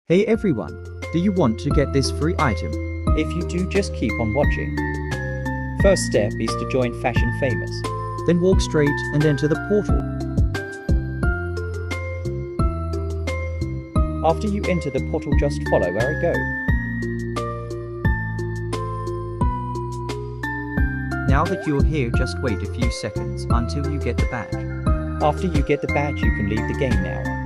Hey everyone, do you want to get this free item? If you do, just keep on watching. First step is to join Fashion Famous. Then walk straight and enter the portal. After you enter the portal, just follow where I go. Now that you're here, just wait a few seconds until you get the badge. After you get the badge, you can leave the game now.